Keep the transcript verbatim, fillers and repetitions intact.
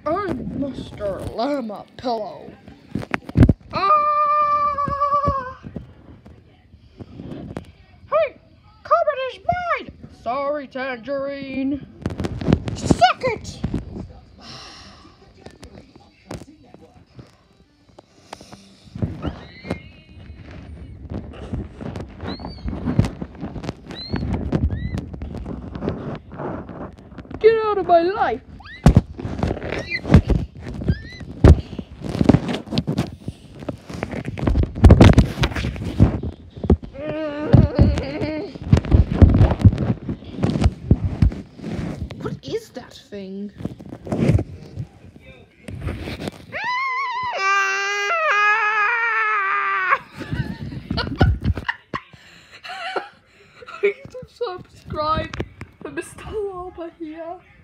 I'm Mister Llama Pillow. Ah! Hey, cupboard is mine! Sorry, Tangerine. Suck it! Get out of my life! What is that thing? Please subscribe to Mister Llama here.